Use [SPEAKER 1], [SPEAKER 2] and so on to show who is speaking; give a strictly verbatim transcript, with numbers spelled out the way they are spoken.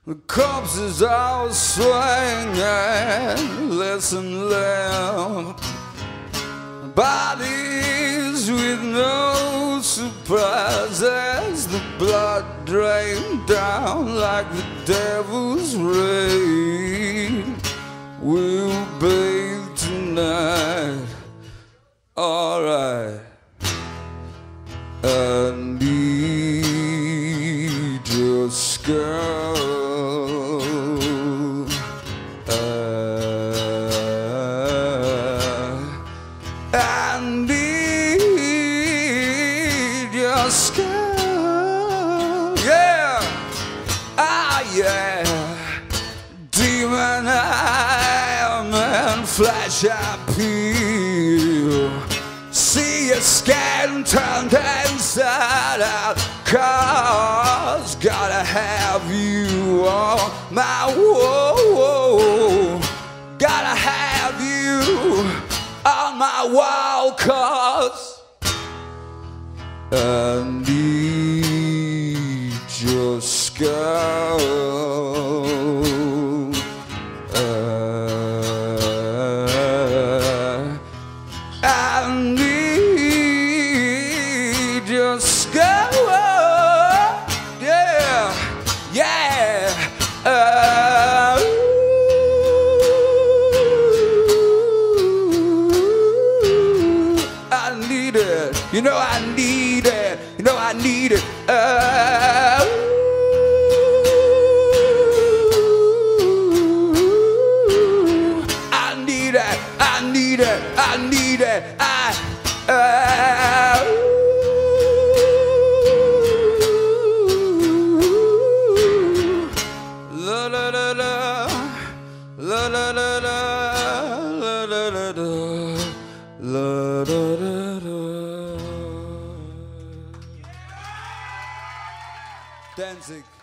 [SPEAKER 1] The corpses all swinging, listen left. Bodies with no surprises, the blood drained down like the devil's rain. We'll bathe tonight, alright. I need your skull. I need your skull, yeah, ah yeah. Demon eye and flash appeal. See your skin turned inside out. Cause gotta have you on my wall. Gotta have you on my wall, cause I need your skull. uh, I need your skull, yeah, yeah. uh, You know I need it, you know I need it. uh, I need it, I need it, I need it. I, uh, la la la la, la la la la, la la la la, la la la. Danzig.